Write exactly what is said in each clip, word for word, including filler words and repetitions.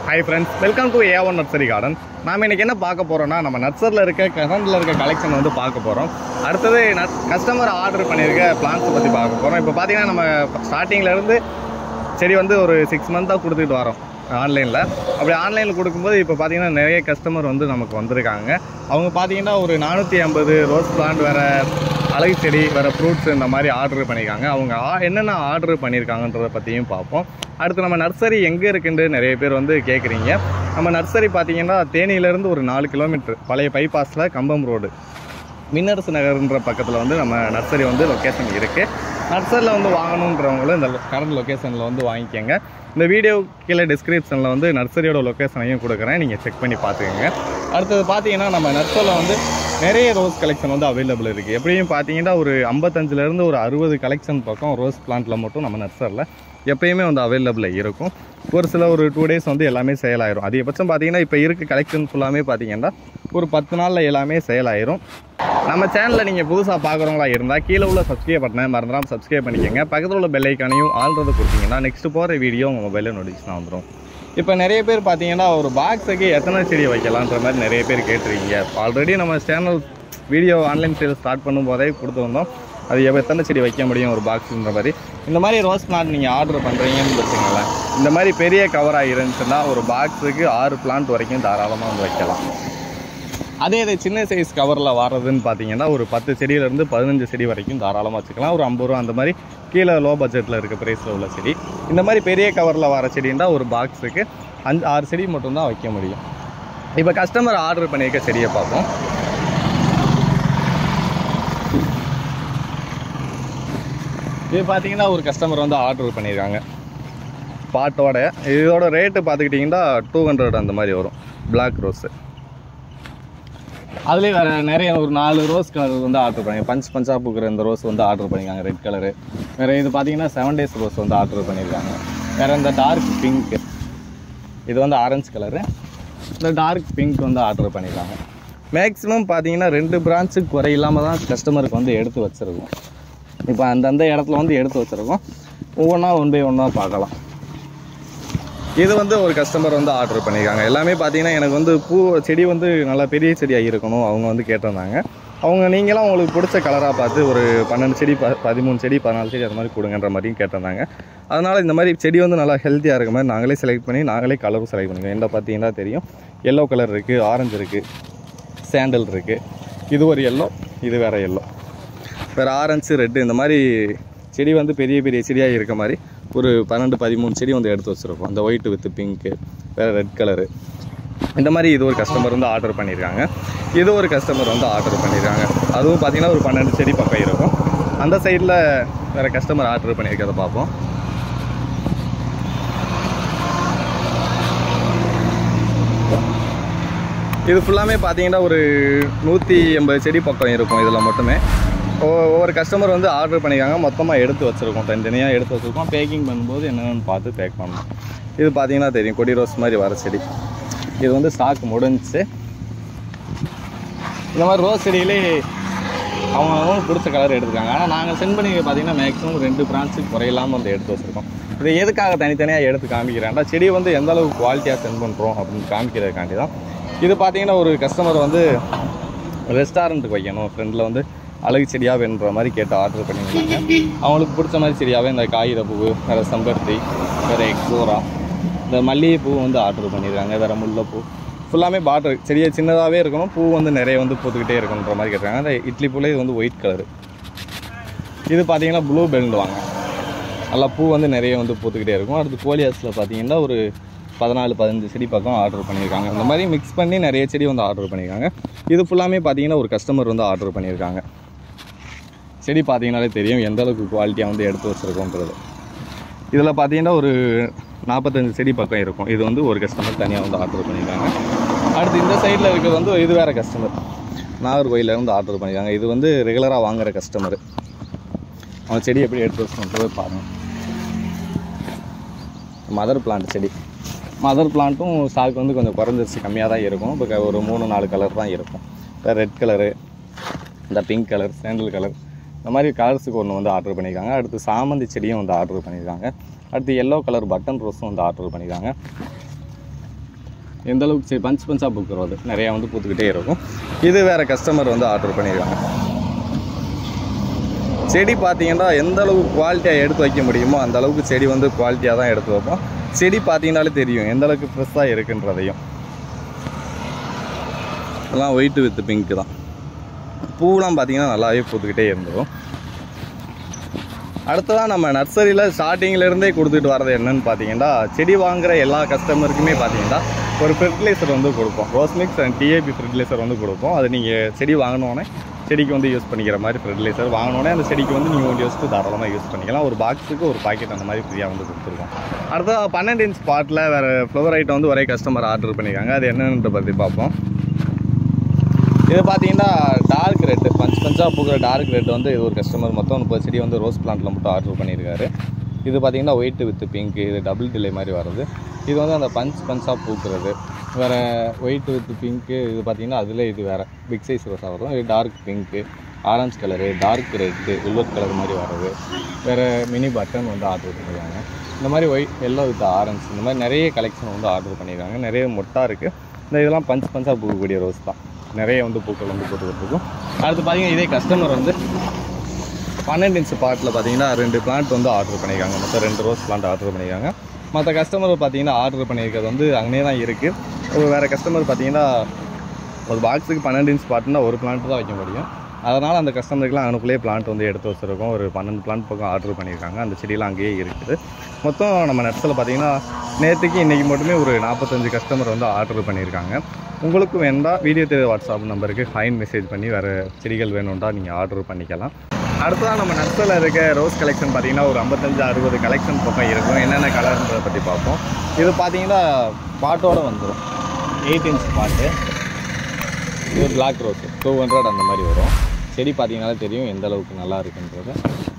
Hi friends, welcome to A one Nursery Garden. நாம இன்னைக்கு என்ன பார்க்க போறோம்னா நம்ம நர்சரில இருக்க கரண்ட்ல இருக்க கலெக்ஷன் வந்து பார்க்க போறோம். அடுத்து கஸ்டமர் ஆர்டர் பண்ணிருக்க பிளான்ட்ஸ் பத்தி பார்க்க போறோம். இப்போ பாத்தீங்கன்னா நம்ம ஸ்டார்டிங்ல இருந்து செடி வந்து ஒரு சிக்ஸ் மந்த்தா கொடுத்துட்டு வரோம் ஆன்லைன்ல. அப்படி ஆன்லைன்ல கொடுக்கும்போது இப்போ பாத்தீங்கன்னா நிறைய கஸ்டமர் வந்து நமக்கு வந்திருக்காங்க. அவங்க பாத்தீங்கன்னா ஒரு நானூற்றி ஐம்பது ரோஸ் பிளான்ட் வேற அழகு செடி வேற ஃப்ரூட்ஸ் இந்த மாதிரி ஆர்டர் பண்ணியிருக்காங்க. அவங்க என்னென்ன ஆர்டர் பண்ணியிருக்காங்கன்றதை பற்றியும் பார்ப்போம். அடுத்து நம்ம நர்சரி எங்கே இருக்குன்னு நிறைய பேர் வந்து கேட்குறீங்க. நம்ம நர்சரி பார்த்தீங்கன்னா தேனியிலேருந்து ஒரு நாலு கிலோமீட்டர் பழைய பைபாஸில் கம்பம் ரோடு மின்னரசு நகர்ன்ற பக்கத்தில் வந்து நம்ம நர்சரி வந்து லொக்கேஷன் இருக்குது. நர்சரியில் வந்து வாங்கணுன்றவங்களும் இந்த கரண்ட் லொக்கேஷனில் வந்து வாங்கிக்கோங்க. இந்த வீடியோ கீழே டிஸ்கிரிப்ஷனில் வந்து நர்சரியோட லொக்கேஷனையும் கொடுக்குறேன், நீங்கள் செக் பண்ணி பார்த்துக்கோங்க. அடுத்தது பார்த்தீங்கன்னா நம்ம நர்சரியில் வந்து நிறைய ரோஸ் கலெக்ஷன் வந்து அவைலபிள் இருக்குது. எப்படியும் பார்த்தீங்கன்னா ஒரு ஐம்பத்தஞ்சிலேருந்து ஒரு அறுபது கலெக்ஷன் பக்கம் ரோஸ் பிளான்ட்டில் மட்டும் நம்ம நர்சரியில் எப்பயுமே வந்து அவைலபிள் இருக்கும். ஒரு சில ஒரு டூ டேஸ் வந்து எல்லாமே சேல் ஆயிரும். அதிகபட்சம் பார்த்தீங்கன்னா இப்போ இருக்க கலெக்ஷன் ஃபுல்லாமே பார்த்தீங்கன்னா ஒரு பத்து நாளில் எல்லாமே சேல் ஆயிரும். நம்ம சேனலில் நீங்கள் புதுசாக பார்க்குறவங்களா இருந்தால் கீழே உள்ள சப்ஸ்கிரைப் பட்டனை மறந்துடாமல் சப்ஸ்கிரைப் பண்ணிக்கோங்க. பக்கத்தில் உள்ள பெல் ஐக்கானையும் ஆல்ரெடி கொடுத்தீங்கன்னா நெக்ஸ்ட் போகிற வீடியோ உங்கள் மொபைலில் நோட்டிஃபிகேஷன் வந்துடும். இப்போ நிறைய பேர் பார்த்தீங்கன்னா ஒரு பாக்ஸுக்கு எத்தனை செடி வைக்கலான்ற மாதிரி நிறைய பேர் கேட்டிருக்கீங்க. ஆல்ரெடி நம்ம channel video online sale start பண்ணும்போதே கொடுத்து வந்தோம். அது எத்தனை செடி வைக்க முடியும் ஒரு பாக்ஸுன்ற மாதிரி. இந்த மாதிரி ரோஸ் பிளான்ட் நீங்கள் ஆர்டர் பண்ணுறீங்கன்னு வச்சுங்களேன், இந்த மாதிரி பெரிய கவராக இருந்துச்சுன்னா ஒரு பாக்ஸுக்கு ஆறு பிளான்ட் வரைக்கும் தாராளமாக வந்து வைக்கலாம். அதே இது சின்ன சைஸ் கவரில் வர்றதுன்னு பார்த்தீங்கன்னா ஒரு பத்து செடியிலேருந்து பதினஞ்சு செடி வரைக்கும் தாராளமாக வச்சுக்கலாம். ஒரு ஐம்பது ரூபா அந்த மாதிரி கீழே லோ பட்ஜெட்டில் இருக்க ப்ரைஸில் உள்ள செடி. இந்த மாதிரி பெரிய கவரில் வர செடின்னா ஒரு பாக்ஸுக்கு அஞ்சு ஆறு செடி மட்டும்தான் வைக்க முடியும். இப்போ கஸ்டமர் ஆர்டர் பண்ணியிருக்க செடியை பார்ப்போம். இது பார்த்தீங்கன்னா ஒரு கஸ்டமர் வந்து ஆர்டர் பண்ணியிருக்காங்க பாட்டோட. இதோட ரேட்டு பார்த்துக்கிட்டிங்கன்னா டூ ஹண்ட்ரட் அந்த மாதிரி வரும். பிளாக் ரோஸு அதுலேயே வேறு நிறைய ஒரு நாலு ரோஸ் கலர் வந்து ஆர்டர் பண்ணிங்க. பஞ்ச் பஞ்சாக பூக்கிற இந்த ரோஸ் வந்து ஆர்டர் பண்ணியிருக்காங்க ரெட் கலரு. வேறு இது பார்த்தீங்கன்னா செவன் டேஸ் ரோஸ் வந்து ஆர்டர் பண்ணியிருக்காங்க. வேறு இந்த டார்க் பிங்க், இது வந்து ஆரஞ்சு கலரு. இந்த டார்க் பிங்க் வந்து ஆர்டர் பண்ணியிருக்காங்க. மேக்ஸிமம் பார்த்தீங்கன்னா ரெண்டு பிரான்ச்சுக்கு குறை இல்லாமல் தான் கஸ்டமருக்கு வந்து எடுத்து வச்சுருக்கோம். இப்போ அந்தந்த இடத்துல வந்து எடுத்து வச்சுருக்கோம். ஒவ்வொன்றா ஒன் பை ஒன்றா பார்க்கலாம். இது வந்து ஒரு கஸ்டமர் வந்து ஆர்டர் பண்ணியிருக்காங்க. எல்லாமே பார்த்தீங்கன்னா எனக்கு வந்து பூ செடி வந்து நல்லா பெரிய செடியாக இருக்கணும் அவங்க வந்து கேட்டிருந்தாங்க. அவங்க நீங்களாம் உங்களுக்கு பிடிச்ச கலராக பார்த்து ஒரு பன்னெண்டு செடி ப பதிமூணு செடி பதினாலு செடி அது மாதிரி கொடுங்கன்ற மாதிரியும் கேட்டிருந்தாங்க. அதனால் இந்த மாதிரி செடி வந்து நல்லா ஹெல்த்தியாக இருக்க மாதிரி நாங்களே செலக்ட் பண்ணி நாங்களே கலரும் செலக்ட் பண்ணிக்கோம். என்ன பார்த்தீங்கன்னா தெரியும், எல்லோ கலர் இருக்குது, ஆரஞ்சு இருக்குது, சாண்டல் இருக்குது. இது ஒரு எல்லோ, இது வேறு எல்லோ, வேறு ஆரஞ்சு, ரெட்டு. இந்த மாதிரி செடி வந்து பெரிய பெரிய செடியாக இருக்க மாதிரி ஒரு பன்னெண்டு பதிமூணு செடி வந்து எடுத்து வச்சுருக்கோம். அந்த ஒயிட்டு வித்து பிங்க்கு, வேறு ரெட் கலரு, இந்த மாதிரி இது ஒரு கஸ்டமர் வந்து ஆர்டர் பண்ணியிருக்காங்க. இது ஒரு கஸ்டமர் வந்து ஆர்டர் பண்ணியிருக்காங்க. அதுவும் பார்த்திங்கன்னா ஒரு பன்னெண்டு செடி பக்கம் இருக்கும். அந்த சைடில் வேறு கஸ்டமர் ஆர்டர் பண்ணியிருக்கிறத பார்ப்போம். இது ஃபுல்லாமே பார்த்தீங்கன்னா ஒரு நூற்றி எண்பது செடி பக்கம் இருக்கும். இதில் மட்டுமே ஒவ்வொரு கஸ்டமர் வந்து ஆர்டர் பண்ணியிருக்காங்க. மொத்தமாக எடுத்து வச்சுருக்கோம், தனித்தனியாக எடுத்து வச்சுருக்கோம். பேக்கிங் பண்ணும்போது என்னென்னு பார்த்து பேக் பண்ணணும். இது பார்த்தீங்கன்னா தெரியும், கொடி ரோஸ் மாதிரி வர செடி. இது வந்து ஸ்டாக் முடிஞ்சிச்சு. இந்த மாதிரி ரோஸ் செடியிலே அவங்க அவங்க பிடிச்ச கலர் எடுத்துருக்காங்க. ஆனால் நாங்கள் சென்ட் பண்ணி பார்த்தீங்கன்னா மேக்ஸிமம் ரெண்டு பிரான்ச்சுக்கு குறையில்லாமல் வந்து எடுத்து வச்சுருக்கோம். இதை எதுக்காக தனித்தனியாக எடுத்து காமிக்கிறேன்டா, செடியை வந்து எந்த அளவுக்கு குவாலிட்டியாக சென்ட் பண்ணுறோம் அப்படின்னு காமிக்கிறதுக்காண்டி தான். இது பார்த்தீங்கன்னா ஒரு கஸ்டமர் வந்து ரெஸ்டாரண்ட்டுக்கு வைக்கணும், ஃப்ரெண்டில் வந்து அழகு செடியாக வேணுன்ற மாதிரி கேட்டு ஆர்டர் பண்ணியிருக்காங்க. அவங்களுக்கு பிடிச்ச மாதிரி செடியாகவே இந்த காகிதப்பூ, வேறு செம்பருத்தி, வேறு எக்ஸோரா, இந்த மல்லிகைப்பூ வந்து ஆர்டர் பண்ணியிருக்காங்க. வேறு முல்லைப்பூ, ஃபுல்லாமே பாட்டர் செடியை சின்னதாகவே இருக்கணும், பூ வந்து நிறைய வந்து பூத்துக்கிட்டே இருக்கணுன்ற மாதிரி கேட்டாங்க. அந்த இட்லி பூவில் இது வந்து ஒயிட் கலரு. இது பார்த்தீங்கன்னா ப்ளூ பெல்ட் வாங்க, நல்லா பூ வந்து நிறைய வந்து பூத்துக்கிட்டே இருக்கும். அடுத்து கோலியாஸில் பார்த்தீங்கன்னா ஒரு பதினாலு பதினஞ்சு செடி பக்கம் ஆர்டர் பண்ணியிருக்காங்க. இந்த மாதிரி மிக்ஸ் பண்ணி நிறைய செடி வந்து ஆர்டர் பண்ணியிருக்காங்க. இது ஃபுல்லாமே பார்த்தீங்கன்னா ஒரு கஸ்டமர் வந்து ஆர்டர் பண்ணியிருக்காங்க. செடி பார்த்தீங்கன்னாலே தெரியும் எந்த அளவுக்கு குவாலிட்டியாக வந்து எடுத்து வச்சுருக்கோன்றது. இதில் பார்த்தீங்கன்னா ஒரு நாற்பத்தஞ்சு செடி பக்கம் இருக்கும். இது வந்து ஒரு கஸ்டமர் தனியாக வந்து ஆர்டர் பண்ணியிருக்காங்க. அடுத்து இந்த சைடில் இருக்கிறது வந்து இது வேறு கஸ்டமர் நாகர்கோயிலேருந்து ஆர்டர் பண்ணியிருக்காங்க. இது வந்து ரெகுலராக வாங்குகிற கஸ்டமர். அவன் செடி எப்படி எடுத்து வச்சுருன்றது பாருங்கள். மதர் பிளான்ட் செடி, மதர் பிளான்ட்டும் ஸ்டாக் வந்து கொஞ்சம் குறைஞ்சிருச்சு, கம்மியாக தான் இருக்கும். இப்போ ஒரு மூணு நாலு கலர் தான் இருக்கும். இப்போ ரெட் கலரு, இந்த பிங்க் கலர், சாண்டல் கலர், இந்த மாதிரி கலர்ஸுக்கு ஒன்று வந்து ஆர்டர் பண்ணியிருக்காங்க. அடுத்து சாமந்தி செடியும் வந்து ஆர்டர் பண்ணியிருக்காங்க. அடுத்து எல்லோ கலர் பட்டன் ரோஸும் வந்து ஆர்டர் பண்ணியிருக்காங்க. எந்த அளவுக்கு சரி பஞ்ச் பஞ்சாக பூக்கிறது நிறையா வந்து பூத்துக்கிட்டே இருக்கும். இது வேறு கஸ்டமர் வந்து ஆர்டர் பண்ணியிருக்காங்க. செடி பார்த்தீங்கன்னா எந்த அளவுக்கு குவாலிட்டியாக எடுத்து வைக்க முடியுமோ அந்த அளவுக்கு செடி வந்து குவாலிட்டியாக தான் எடுத்து வைப்போம். செடி பார்த்தீங்கன்னாலே தெரியும் எந்த அளவுக்கு ஃப்ரெஷ்ஷாக இருக்குன்றதையும். எல்லாம் ஒயிட்டு வித் பிங்க்கு தான். பூவெலாம் பார்த்தீங்கன்னா நல்லாவே பூத்துக்கிட்டே இருந்துடும். அடுத்ததான் நம்ம நர்சரியில் ஸ்டார்டிங்கிலேருந்தே கொடுத்துட்டு வரது என்னன்னு பார்த்தீங்கன்னா, செடி வாங்குகிற எல்லா கஸ்டமருக்குமே பார்த்தீங்கன்னா ஒரு ஃபெர்டிலைசர் வந்து கொடுப்போம். Rose mix and DAP fertiliser வந்து கொடுப்போம். அது நீங்கள் செடி வாங்கினோடனே செடிக்கு வந்து யூஸ் பண்ணிக்கிற மாதிரி ஃபெர்டிலைசர் வாங்கினோடனே அந்த செடிக்கு வந்து நீங்கள் ஒன்று யூஸ்க்கு தாராளமாக யூஸ் பண்ணிக்கலாம். ஒரு பாக்ஸுக்கு ஒரு பாக்கெட் அந்த மாதிரி ஃப்ரீயாக வந்து கொடுத்துருக்கோம். அடுத்தது பன்னெண்டு இன்ச் ஸ்பாட்டில் வேறு ஃப்ளவர் ஐட்டம் வந்து ஒரே கஸ்டமர் ஆர்டர் பண்ணியிருக்காங்க. அது என்னென்னு பற்றி பார்ப்போம். இது பார்த்தீங்கன்னா டார்க் ரெட்டு பஞ்ச் பஞ்சாக பூக்கிற டார்க் ரெட் வந்து இது ஒரு கஸ்டமர் மொத்தம் முப்பது செடி வந்து ரோஸ் பிளான்ட்டில் மட்டும் ஆர்டர் பண்ணியிருக்காரு. இது பார்த்தீங்கன்னா ஒயிட்டு வித் பிங்க், இது டபுள் டிலே மாதிரி வருது. இது வந்து அந்த பஞ்ச் பஞ்சாக பூக்கிறது. வேறு ஒயிட்டு வித் பிங்க்கு இது பார்த்தீங்கன்னா அதில் இது வேறு பிக் சைஸ் ரோஸாக வரும். இது dark pink, orange colour, dark red, velvet colour மாதிரி வருது. வேறு மினி பட்டன் வந்து ஆர்டர் பண்ணியிருக்காங்க. இந்த மாதிரி ஒயிட் எல்லோ வித் ஆரஞ்ச் இந்த மாதிரி நிறைய கலெக்ஷன் வந்து ஆர்டர் பண்ணியிருக்காங்க. நிறைய மொட்டா இருக்குது. இந்த இதெல்லாம் பஞ்ச் பஞ்சாக பூக்கக்கூடிய ரோஸ் தான். நிறைய வந்து பூக்கள் வந்து போட்டுக்கிட்டு இருக்கும். அடுத்து பார்த்தீங்கன்னா இதே கஸ்டமர் வந்து பன்னெண்டு இன்ச் பாட்டில் பார்த்தீங்கன்னா ரெண்டு பிளான்ட் வந்து ஆர்டர் பண்ணியிருக்காங்க. மொத்தம் ரெண்டு ரோஸ் பிளான்ட் ஆர்டர் பண்ணியிருக்காங்க. மற்ற கஸ்டமர் பார்த்தீங்கன்னா ஆர்டர் பண்ணியிருக்கிறது வந்து அங்கேயே தான் இருக்குது. ஒரு வேறு கஸ்டமர் பார்த்தீங்கன்னா ஒரு பாக்ஸுக்கு பன்னெண்டு இன்ச் பாட்டுனா ஒரு பிளான்ட் தான் வைக்க முடியும். அதனால் அந்த கஸ்டமருக்குலாம் அனுக்குள்ளே பிளான்ட் வந்து எடுத்து வச்சுருக்கோம். ஒரு பன்னெண்டு பிளான்ட் பக்கம் ஆர்டர் பண்ணியிருக்காங்க. அந்த செடியெலாம் அங்கேயே இருக்குது. மொத்தம் நம்ம நட்ஸில் பார்த்தீங்கன்னா நேற்றுக்கு இன்றைக்கி மட்டுமே ஒரு நாற்பத்தஞ்சு கஸ்டமர் வந்து ஆர்டர் பண்ணியிருக்காங்க. உங்களுக்கு வேண்டாம் வீடியோ தேவை வாட்ஸ்அப் நம்பருக்கு ஹைன் மெசேஜ் பண்ணி வேறு செடிகள் வேணும்டா நீங்கள் ஆர்டர் பண்ணிக்கலாம். அடுத்ததான் நம்ம நர்சரியில் இருக்க ரோஸ் கலெக்ஷன் பார்த்தீங்கன்னா ஒரு ஐம்பத்தஞ்சு அறுபது கலெக்ஷன் பக்கம் இருக்கும். என்னென்ன கலர்ன்றதை பற்றி பார்ப்போம். இது பார்த்தீங்கன்னா பாட்டோடு வந்துடும். எயிட் இன்ச் பாட்டு. இது பிளாக் ரோஸ் டூ ஹண்ட்ரட் அந்த மாதிரி வரும். செடி பார்த்தீங்கன்னாலே தெரியும் எந்த அளவுக்கு நல்லா இருக்குன்றது.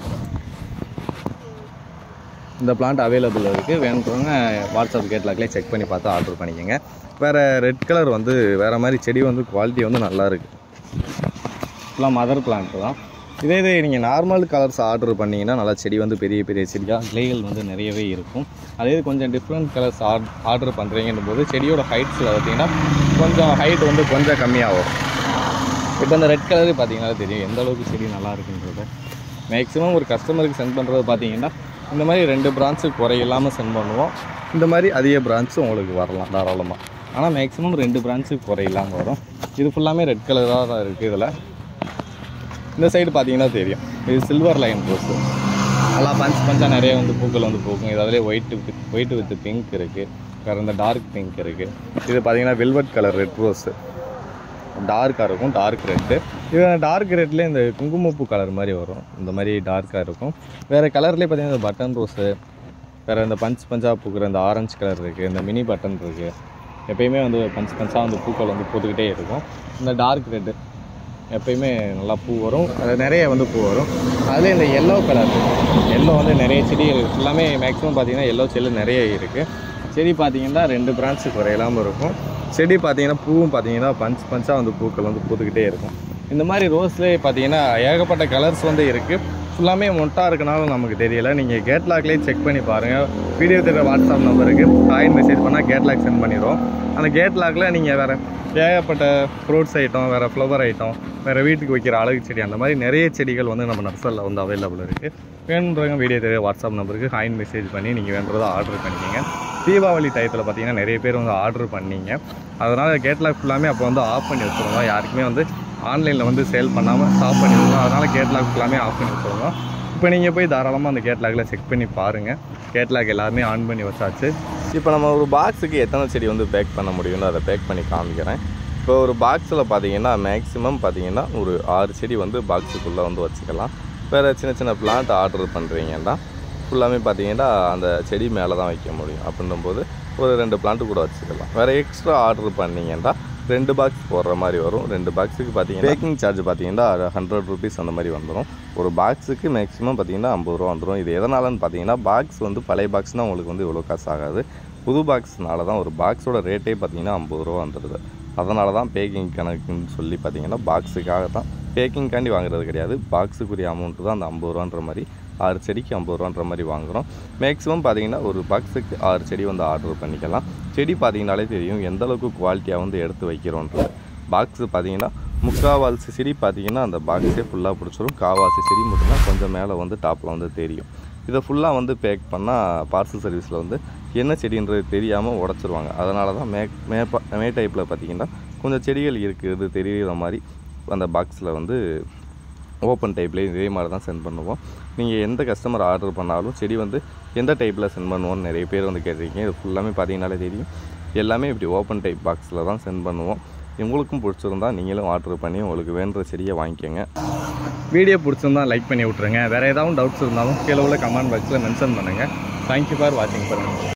இந்த பிளான்ட் அவைலபிள் இருக்குது. வேணுன்றவங்க வாட்ஸ்அப் கேட்லாக்லேயே செக் பண்ணி பார்த்து ஆர்டர் பண்ணிக்கோங்க. வேறு ரெட் கலர் வந்து வேறு மாதிரி செடி வந்து குவாலிட்டி வந்து நல்லா இருக்குது. இப்போலாம் மதர் பிளான்ட்டு தான். இதே இதே நீங்கள் நார்மல் கலர்ஸ் ஆர்டர் பண்ணிங்கன்னா நல்லா செடி வந்து பெரிய பெரிய செடியாக கிளைகள் வந்து நிறையவே இருக்கும். அதே கொஞ்சம் டிஃப்ரெண்ட் கலர்ஸ் ஆர் ஆர்டர் பண்ணுறீங்கன்னும் போது செடியோட ஹைட்ஸில் பார்த்திங்கன்னா கொஞ்சம் ஹைட் வந்து கொஞ்சம் கம்மியாக வரும். இப்போ இந்த ரெட் கலரு பார்த்தீங்கன்னா தெரியும் எந்த அளவுக்கு செடி நல்லா இருக்குன்றது. மேக்ஸிமம் ஒரு கஸ்டமருக்கு சென்ட் பண்ணுறது பார்த்தீங்கன்னா இந்த மாதிரி ரெண்டு பிரான்ச்சு குறையில்லாமல் சென்ட் பண்ணுவோம். இந்த மாதிரி அதிக பிரான்ச்சு உங்களுக்கு வரலாம் தாராளமாக. ஆனால் மேக்ஸிமம் ரெண்டு பிரான்ச்சுக்கு குறையில்லாமல் வரும். இது ஃபுல்லாமே ரெட் கலராக தான் இருக்குது. இதில் இந்த சைடு பார்த்தீங்கன்னா தெரியும் இது சில்வர் லைன் ரோஸு. நல்லா பஞ்ச் பஞ்சாக நிறைய வந்து பூக்கள் வந்து பூக்கும். இது அதிலே white with white with pink இருக்குது. வேறு இந்த டார்க் பிங்க் இருக்குது. இது பார்த்தீங்கன்னா வெல்வெட் கலர் ரெட் ரோஸு டார்க்காக இருக்கும். Dark red. இது டார்க் ரெட்லேயே இந்த குங்குமப்பூ கலர் மாதிரி வரும். இந்த மாதிரி டார்க்காக இருக்கும். வேறு கலர்லேயே பார்த்தீங்கன்னா இந்த பட்டன் ரோஸு, வேறு இந்த பஞ்ச் பஞ்சாக பூக்கிற இந்த ஆரஞ்சு கலர் இருக்குது. இந்த மினி பட்டன் இருக்குது. எப்பயுமே வந்து பஞ்ச் பஞ்சாக வந்து பூக்கள் வந்து பூத்துக்கிட்டே இருக்கும். இந்த டார்க் ரெட்டு எப்பயுமே நல்லா பூ வரும். அது நிறைய வந்து பூ வரும். அதில் இந்த எல்லோ கலர் எல்லோ வந்து நிறைய செடிகள் எல்லாமே மேக்ஸிமம் பார்த்திங்கன்னா எல்லோ செல்லு நிறைய இருக்குது. செடி பார்த்திங்கன்னா ரெண்டு பிரான்ச்சு குறையில்லாமல் இருக்கும். செடி பார்த்திங்கன்னா பூவும் பார்த்திங்கன்னா பஞ்ச் பஞ்சாக வந்து பூக்கள் வந்து பூத்துக்கிட்டே இருக்கும். இந்த மாதிரி ரோஸ்லேயே பார்த்திங்கன்னா ஏகப்பட்ட கலர்ஸ் வந்து இருக்குது. ஃபுல்லாமே மொட்டாக இருக்கனாலும் நமக்கு தெரியலை. நீங்கள் கேட்லாக்லேயே செக் பண்ணி பாருங்கள். வீடியோ தெரிகிற வாட்ஸ்அப் நம்பருக்கு காயின் மெசேஜ் பண்ணால் கேட்லாக் சென்ட் பண்ணிடுவோம். அந்த கேட்லாகில் நீங்கள் வேறு ஏகப்பட்ட ஃப்ரூட்ஸ் ஐட்டம், வேறு ஃப்ளவர் ஐட்டம், வேறு வீட்டுக்கு வைக்கிற அழகு செடி அந்த மாதிரி நிறைய செடிகள் வந்து நம்ம நர்சரியில் வந்து அவைலபிள் இருக்குது. வேணுன்றவங்க வீடியோ தெரியுற வாட்ஸ்அப் நம்பருக்கு ஹைன் மெசேஜ் பண்ணி நீங்கள் வேணுறதை ஆர்டர் பண்ணிக்கிங்க. தீபாவளி டயத்தில் பார்த்தீங்கன்னா நிறைய பேர் வந்து ஆர்டர் பண்ணிங்க. அதனால் கேட்லாக் ஃபுல்லாமே அப்போ வந்து ஆஃப் பண்ணி வச்சுருவோம். யாருக்குமே வந்து ஆன்லைனில் வந்து சேல் பண்ணாமல் ஸ்டாப் பண்ணி வச்சுருவோம். அதனால் கேட்லாக் ஃபுல்லாமே ஆஃப் பண்ணி வச்சுருவோம். இப்போ நீங்கள் போய் தாராளமாக அந்த கேட்லாகில் செக் பண்ணி பாருங்கள். கேட்லாக் எல்லாருமே ஆன் பண்ணி வச்சாச்சு. இப்போ நம்ம ஒரு பாக்ஸுக்கு எத்தனை செடி வந்து பேக் பண்ண முடியும்னு அதை பேக் பண்ணி காமிக்கிறேன். இப்போ ஒரு பாக்ஸில் பார்த்தீங்கன்னா மேக்ஸிமம் பார்த்தீங்கன்னா ஒரு ஆறு செடி வந்து பாக்ஸுக்குள்ளே வந்து வச்சுக்கலாம். வேறு சின்ன சின்ன பிளான்ட் ஆர்டர் பண்ணுறீங்கன்னா ஃபுல்லாமே பார்த்தீங்கன்னா அந்த செடி மேலே தான் வைக்க முடியும். அப்படின்னும்போது ஒரு ரெண்டு பிளான்ட்டு கூட வச்சுக்கலாம். வேறு எக்ஸ்ட்ரா ஆர்டர் பண்ணிங்கன்னா ரெண்டு பாக்ஸ் போடுற மாதிரி வரும். ரெண்டு பாக்ஸுக்கு பார்த்தீங்கன்னா பேக்கிங் சார்ஜ் பார்த்தீங்கன்னா ஹண்ட்ரட் ருபீஸ் அந்த மாதிரி வந்துடும். ஒரு பாக்ஸுக்கு மேக்ஸிமம் பார்த்தீங்கன்னா ஐம்பது ரூபா வந்துடும். இது எதனாலன்னு பார்த்தீங்கன்னா பாக்ஸ் வந்து பழைய பாக்ஸ்னால் உங்களுக்கு வந்து இவ்வளோ காசு ஆகாது. புது பாக்ஸ்னால தான் ஒரு பாக்ஸோட ரேட்டே பார்த்தீங்கன்னா ஐம்பது ரூபா வந்துடுது. அதனால தான் பேக்கிங் கணக்குன்னு சொல்லி பார்த்தீங்கன்னா பாக்ஸுக்காக தான், பேக்கிங்காண்டி வாங்குறது கிடையாது. பாக்ஸுக்குரிய அமௌண்ட்டு தான் அந்த ஐம்பது ரூபான்ற மாதிரி ஆறு செடிக்கு ஐம்பது ரூபான்ற மாதிரி வாங்குகிறோம். மேக்ஸிமம் பார்த்தீங்கன்னா ஒரு பாக்ஸுக்கு ஆறு செடி வந்து ஆர்டர் பண்ணிக்கலாம். செடி பார்த்தீங்கனாலே தெரியும் எந்த அளவுக்கு குவாலிட்டியாக வந்து எடுத்து வைக்கிறோன்றது. பாக்ஸு பார்த்தீங்கன்னா முக்கால்வாசி செடி பார்த்தீங்கன்னா அந்த பாக்ஸே ஃபுல்லாக பிடிச்சிரும். கால்வாசி செடி மட்டும்தான் கொஞ்சம் மேலே வந்து டாப்பில் வந்து தெரியும். இதை ஃபுல்லாக வந்து பேக் பண்ணால் பார்சல் சர்வீஸில் வந்து என்ன செடின்றது தெரியாமல் உடச்சிருவாங்க. அதனால தான் மே மேப்பா மே டைப்பில் பார்த்தீங்கன்னா கொஞ்சம் செடிகள் இருக்குது தெரிகிற மாதிரி அந்த பாக்ஸில் வந்து ஓப்பன் டைப்லேயே இதே மாதிரி தான் சென்ட் பண்ணுவோம். நீங்கள் எந்த கஸ்டமர் ஆர்டர் பண்ணாலும் செடி வந்து எந்த டைப்பில் சென்ட் பண்ணுவோம்னு நிறைய பேர் வந்து கேட்டிருக்கீங்க. இது ஃபுல்லாமே பார்த்தீங்கன்னாலே தெரியும் எல்லாமே இப்படி ஓப்பன் டைப் பாக்ஸில் தான் சென்ட் பண்ணுவோம். உங்களுக்கும் பிடிச்சிருந்தா நீங்களும் ஆர்டர் பண்ணி உங்களுக்கு வேணுற செடியை வாங்கிக்கோங்க. வீடியோ பிடிச்சிருந்தா லைக் பண்ணி விட்ருங்க. வேறு ஏதாவது டவுட்ஸ் இருந்தாலும் கீழே உள்ள கமெண்ட் பாக்ஸில் மென்ஷன் பண்ணுங்கள். தேங்க்யூ ஃபார் வாட்சிங் பண்ணுங்கள்.